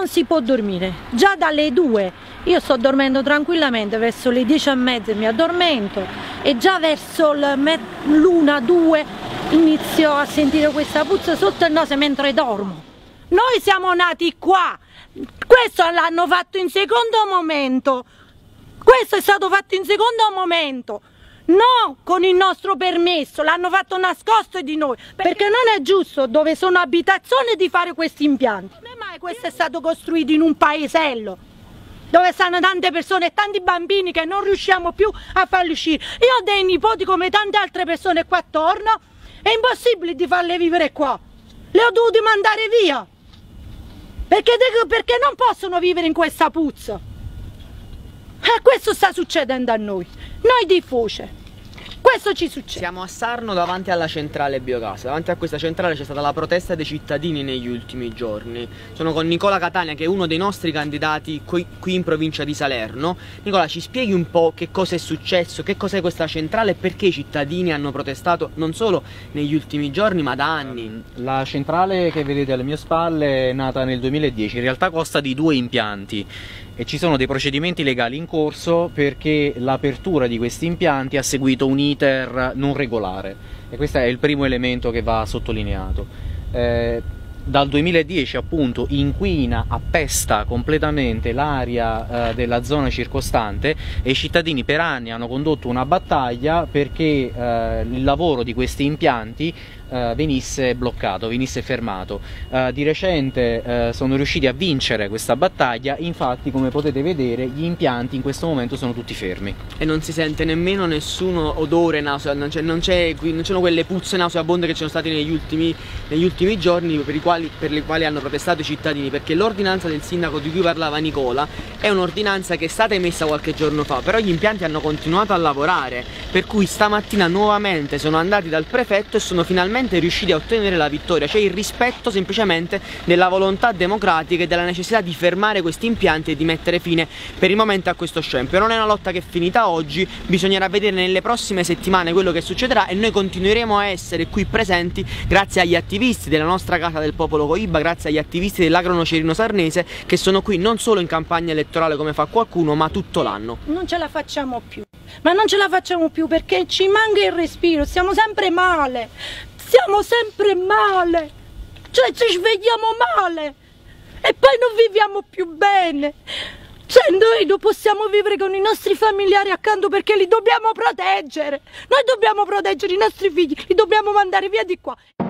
non si può dormire, già dalle 2, io sto dormendo tranquillamente, verso le 10:30 mi addormento e già verso l'1, 2 inizio a sentire questa puzza sotto il naso mentre dormo. Noi siamo nati qua, questo l'hanno fatto in secondo momento, questo è stato fatto in secondo momento. No, con il nostro permesso, l'hanno fatto nascosto di noi, perché non è giusto dove sono abitazioni di fare questi impianti. Come mai questo è stato costruito in un paesello, dove stanno tante persone e tanti bambini che non riusciamo più a farli uscire? Io ho dei nipoti come tante altre persone qua attorno, è impossibile di farle vivere qua, le ho dovute mandare via, perché non possono vivere in questa puzza. Questo sta succedendo a noi di Foce, questo ci succede. Siamo a Sarno davanti alla centrale biogas. Davanti a questa centrale c'è stata la protesta dei cittadini negli ultimi giorni. Sono con Nicola Catania, che è uno dei nostri candidati qui in provincia di Salerno. Nicola, ci spieghi un po' che cosa è successo, che cos'è questa centrale e perché i cittadini hanno protestato non solo negli ultimi giorni ma da anni? La centrale che vedete alle mie spalle è nata nel 2010, in realtà consta di 2 impianti. E ci sono dei procedimenti legali in corso perché l'apertura di questi impianti ha seguito un iter non regolare, e questo è il primo elemento che va sottolineato. Dal 2010 appunto inquina, appesta completamente l'aria della zona circostante e i cittadini per anni hanno condotto una battaglia perché il lavoro di questi impianti venisse bloccato, venisse fermato. Di recente sono riusciti a vincere questa battaglia, infatti come potete vedere gli impianti in questo momento sono tutti fermi. E non si sente nemmeno nessun odore nauseabondo, non c'erano quelle puzze nauseabonde che ci sono state negli ultimi giorni per le quali hanno protestato i cittadini, perché l'ordinanza del sindaco di cui parlava Nicola è un'ordinanza che è stata emessa qualche giorno fa, però gli impianti hanno continuato a lavorare, per cui stamattina nuovamente sono andati dal prefetto e sono finalmente riusciti a ottenere la vittoria. C'è il rispetto semplicemente della volontà democratica e della necessità di fermare questi impianti e di mettere fine per il momento a questo scempio. Non è una lotta che è finita oggi, bisognerà vedere nelle prossime settimane quello che succederà e noi continueremo a essere qui presenti grazie agli attivisti della nostra Casa del Popolo Coiba, grazie agli attivisti dell'Agronocerino Sarnese che sono qui non solo in campagna elettorale come fa qualcuno, ma tutto l'anno. Non ce la facciamo più, ma non ce la facciamo più perché ci manca il respiro, stiamo sempre male. Siamo sempre male, cioè ci svegliamo male e poi non viviamo più bene. Cioè noi non possiamo vivere con i nostri familiari accanto perché li dobbiamo proteggere. Noi dobbiamo proteggere i nostri figli, li dobbiamo mandare via di qua.